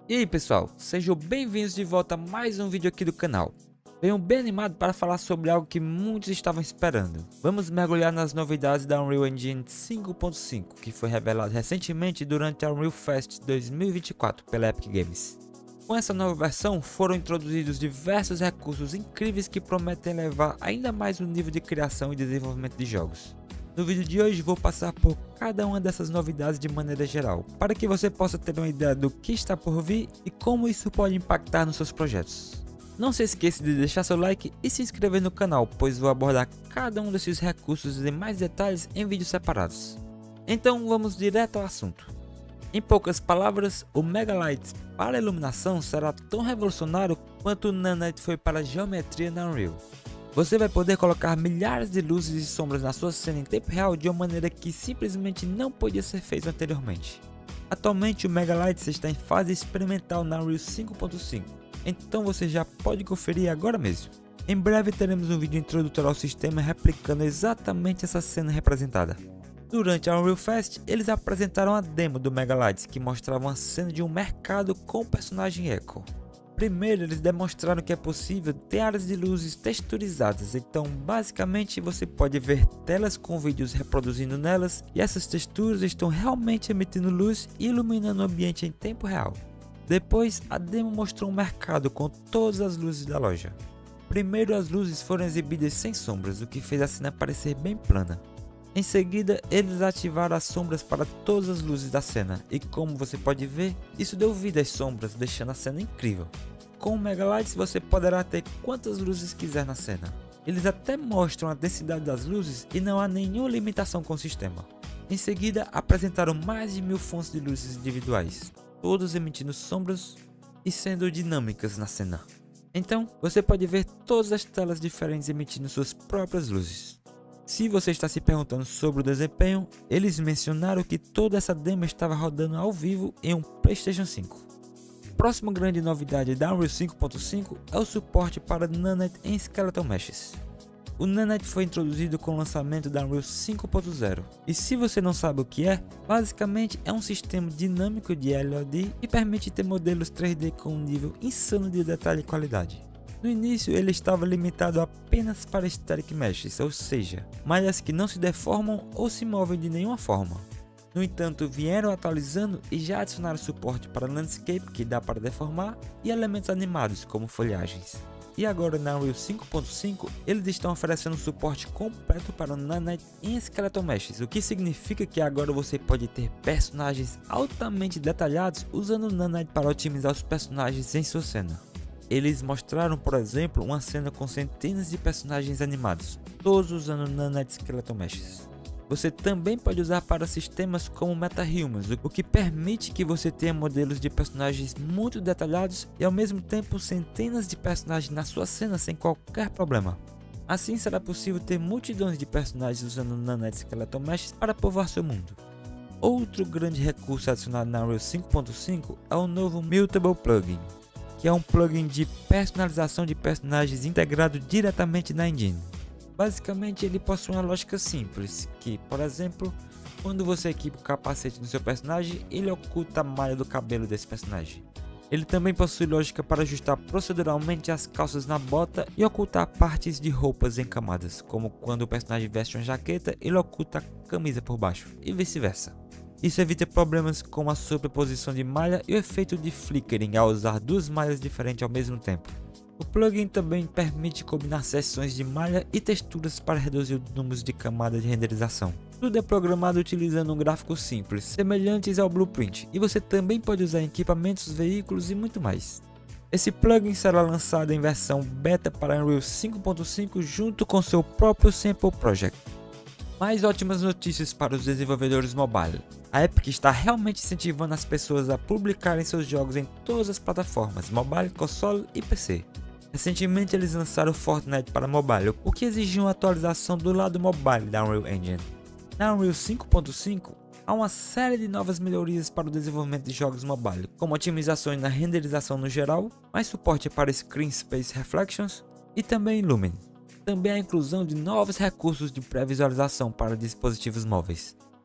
E aí pessoal, sejam bem-vindos de volta a mais um vídeo aqui do canal. Venho bem animado para falar sobre algo que muitos estavam esperando. Vamos mergulhar nas novidades da Unreal Engine 5.5, que foi revelado recentemente durante a Unreal Fest 2024 pela Epic Games. Com essa nova versão foram introduzidos diversos recursos incríveis que prometem elevar ainda mais o nível de criação e desenvolvimento de jogos. No vídeo de hoje vou passar por cada uma dessas novidades de maneira geral, para que você possa ter uma ideia do que está por vir e como isso pode impactar nos seus projetos. Não se esqueça de deixar seu like e se inscrever no canal, pois vou abordar cada um desses recursos e mais detalhes em vídeos separados. Então vamos direto ao assunto. Em poucas palavras, o Megalight para iluminação será tão revolucionário quanto o Nanite foi para a geometria na Unreal. Você vai poder colocar milhares de luzes e sombras na sua cena em tempo real de uma maneira que simplesmente não podia ser feito anteriormente. Atualmente o Megalight está em fase experimental na Unreal 5.5, então você já pode conferir agora mesmo. Em breve teremos um vídeo introdutório ao sistema replicando exatamente essa cena representada. Durante a Unreal Fest, eles apresentaram a demo do Megalight que mostrava uma cena de um mercado com o personagem Echo. Primeiro, eles demonstraram que é possível ter áreas de luzes texturizadas, então basicamente você pode ver telas com vídeos reproduzindo nelas e essas texturas estão realmente emitindo luz e iluminando o ambiente em tempo real. Depois, a demo mostrou um mercado com todas as luzes da loja. Primeiro, as luzes foram exibidas sem sombras, o que fez a cena parecer bem plana. Em seguida, eles ativaram as sombras para todas as luzes da cena, e como você pode ver, isso deu vida às sombras, deixando a cena incrível. Com o Megalight você poderá ter quantas luzes quiser na cena. Eles até mostram a densidade das luzes e não há nenhuma limitação com o sistema. Em seguida, apresentaram mais de 1000 fontes de luzes individuais, todas emitindo sombras e sendo dinâmicas na cena. Então, você pode ver todas as telas diferentes emitindo suas próprias luzes. Se você está se perguntando sobre o desempenho, eles mencionaram que toda essa demo estava rodando ao vivo em um PlayStation 5. Próxima grande novidade da Unreal 5.5 é o suporte para Nanite em Skeleton Meshes. O Nanite foi introduzido com o lançamento da Unreal 5.0 e se você não sabe o que é, basicamente é um sistema dinâmico de LOD que permite ter modelos 3D com um nível insano de detalhe e qualidade. No início ele estava limitado apenas para Static Meshes, ou seja, malhas que não se deformam ou se movem de nenhuma forma. No entanto, vieram atualizando e já adicionaram suporte para Landscape, que dá para deformar, e elementos animados como folhagens. E agora na Unreal 5.5 eles estão oferecendo suporte completo para o Nanite em Skeleton Meshes, o que significa que agora você pode ter personagens altamente detalhados usando o Nanite para otimizar os personagens em sua cena. Eles mostraram, por exemplo, uma cena com centenas de personagens animados, todos usando Nanite Skeleton Meshes. Você também pode usar para sistemas como MetaHumans, o que permite que você tenha modelos de personagens muito detalhados e ao mesmo tempo centenas de personagens na sua cena sem qualquer problema. Assim será possível ter multidões de personagens usando Nanite Skeleton Meshes para povoar seu mundo. Outro grande recurso adicionado na Unreal 5.5 é o novo Mutable Plugin, que é um plugin de personalização de personagens integrado diretamente na engine. Basicamente ele possui uma lógica simples, que por exemplo, quando você equipa o capacete do seu personagem, ele oculta a malha do cabelo desse personagem. Ele também possui lógica para ajustar proceduralmente as calças na bota e ocultar partes de roupas em camadas, como quando o personagem veste uma jaqueta, ele oculta a camisa por baixo, e vice-versa. Isso evita problemas como a sobreposição de malha e o efeito de flickering ao usar duas malhas diferentes ao mesmo tempo. O plugin também permite combinar seções de malha e texturas para reduzir o número de camadas de renderização. Tudo é programado utilizando um gráfico simples, semelhantes ao Blueprint, e você também pode usar em equipamentos, veículos e muito mais. Esse plugin será lançado em versão beta para Unreal 5.5 junto com seu próprio Sample Project. Mais ótimas notícias para os desenvolvedores mobile. A Epic está realmente incentivando as pessoas a publicarem seus jogos em todas as plataformas, mobile, console e PC. Recentemente eles lançaram o Fortnite para mobile, o que exigiu uma atualização do lado mobile da Unreal Engine. Na Unreal 5.5 há uma série de novas melhorias para o desenvolvimento de jogos mobile, como otimizações na renderização no geral, mais suporte para Screen Space Reflections e também Lumen. Também a inclusão de novos recursos de pré-visualização para dispositivos móveis.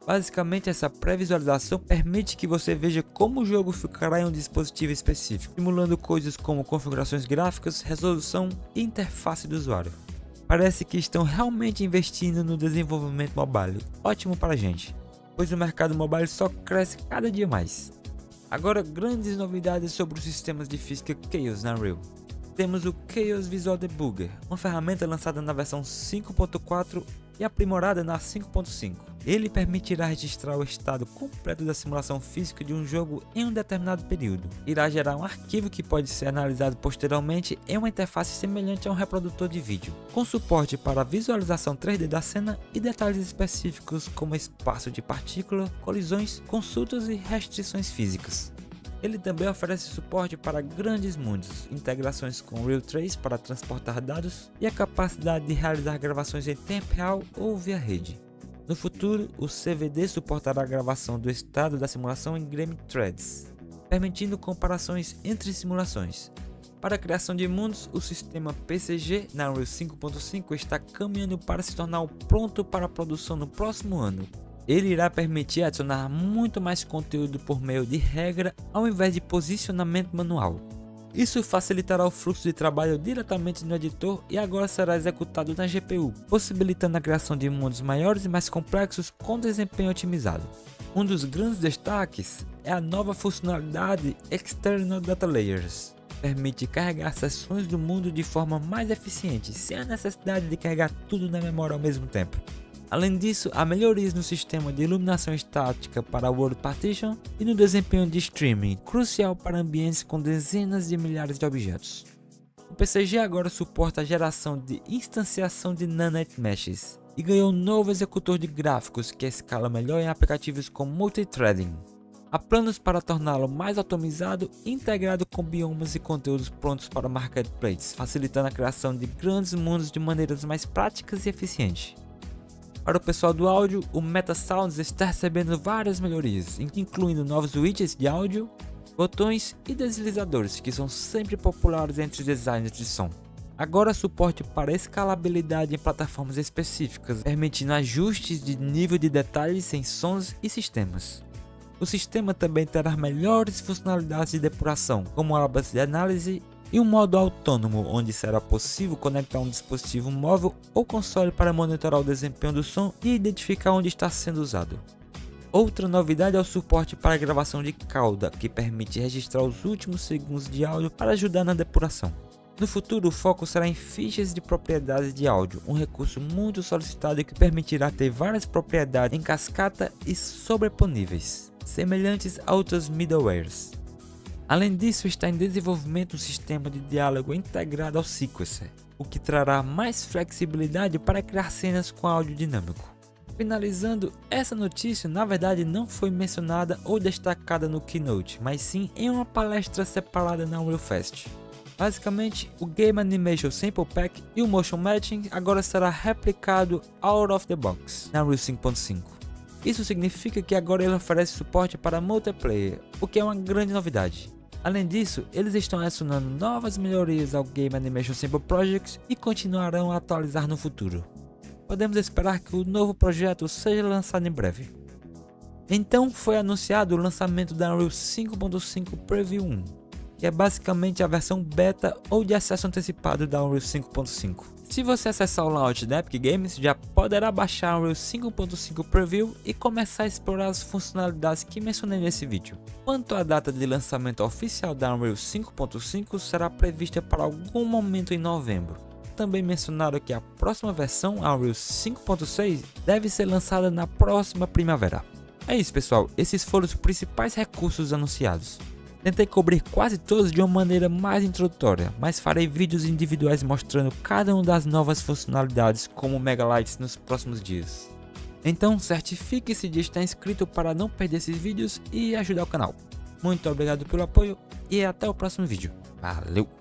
Basicamente, essa pré-visualização permite que você veja como o jogo ficará em um dispositivo específico, simulando coisas como configurações gráficas, resolução e interface do usuário. Parece que estão realmente investindo no desenvolvimento mobile, ótimo para a gente, pois o mercado mobile só cresce cada dia mais. Agora, grandes novidades sobre os sistemas de física Chaos na Unreal. Temos o Chaos Visual Debugger, uma ferramenta lançada na versão 5.4 e aprimorada na 5.5. Ele permitirá registrar o estado completo da simulação física de um jogo em um determinado período. Irá gerar um arquivo que pode ser analisado posteriormente em uma interface semelhante a um reprodutor de vídeo, com suporte para a visualização 3D da cena e detalhes específicos como espaço de partícula, colisões, consultas e restrições físicas. Ele também oferece suporte para grandes mundos, integrações com Ray Trace para transportar dados e a capacidade de realizar gravações em tempo real ou via rede. No futuro, o CVD suportará a gravação do estado da simulação em Game Threads, permitindo comparações entre simulações. Para a criação de mundos, o sistema PCG na Unreal 5.5 está caminhando para se tornar pronto para a produção no próximo ano. Ele irá permitir adicionar muito mais conteúdo por meio de regra ao invés de posicionamento manual. Isso facilitará o fluxo de trabalho diretamente no editor e agora será executado na GPU, possibilitando a criação de mundos maiores e mais complexos com desempenho otimizado. Um dos grandes destaques é a nova funcionalidade External Data Layers. Permite carregar seções do mundo de forma mais eficiente, sem a necessidade de carregar tudo na memória ao mesmo tempo. Além disso, há melhorias no sistema de iluminação estática para World Partition e no desempenho de streaming, crucial para ambientes com dezenas de milhares de objetos. O PCG agora suporta a geração de instanciação de Nanite Meshes e ganhou um novo executor de gráficos que escala melhor em aplicativos com multithreading. Há planos para torná-lo mais otimizado e integrado com biomas e conteúdos prontos para marketplaces, facilitando a criação de grandes mundos de maneiras mais práticas e eficientes. Para o pessoal do áudio, o MetaSounds está recebendo várias melhorias, incluindo novos widgets de áudio, botões e deslizadores, que são sempre populares entre designers de som. Agora há suporte para escalabilidade em plataformas específicas, permitindo ajustes de nível de detalhes em sons e sistemas. O sistema também terá melhores funcionalidades de depuração, como abas de análise e um modo autônomo, onde será possível conectar um dispositivo móvel ou console para monitorar o desempenho do som e identificar onde está sendo usado. Outra novidade é o suporte para a gravação de cauda, que permite registrar os últimos segundos de áudio para ajudar na depuração. No futuro, o foco será em fichas de propriedades de áudio, um recurso muito solicitado que permitirá ter várias propriedades em cascata e sobreponíveis, semelhantes a outras middlewares. Além disso, está em desenvolvimento um sistema de diálogo integrado ao Sequencer, o que trará mais flexibilidade para criar cenas com áudio dinâmico. Finalizando, essa notícia na verdade não foi mencionada ou destacada no Keynote, mas sim em uma palestra separada na Unreal Fest. Basicamente, o Game Animation Sample Pack e o Motion Matching agora será replicado out of the box na Unreal 5.5. Isso significa que agora ele oferece suporte para multiplayer, o que é uma grande novidade. Além disso, eles estão adicionando novas melhorias ao Game Animation Sample Project e continuarão a atualizar no futuro. Podemos esperar que o novo projeto seja lançado em breve. Então foi anunciado o lançamento da Unreal 5.5 Preview 1, que é basicamente a versão beta ou de acesso antecipado da Unreal 5.5. Se você acessar o launch da Epic Games, já poderá baixar a Unreal 5.5 Preview e começar a explorar as funcionalidades que mencionei nesse vídeo. Quanto à data de lançamento oficial da Unreal 5.5, será prevista para algum momento em novembro. Também mencionaram que a próxima versão, a Unreal 5.6, deve ser lançada na próxima primavera. É isso, pessoal, esses foram os principais recursos anunciados. Tentei cobrir quase todos de uma maneira mais introdutória, mas farei vídeos individuais mostrando cada uma das novas funcionalidades como Megalites nos próximos dias. Então certifique-se de estar inscrito para não perder esses vídeos e ajudar o canal. Muito obrigado pelo apoio e até o próximo vídeo. Valeu!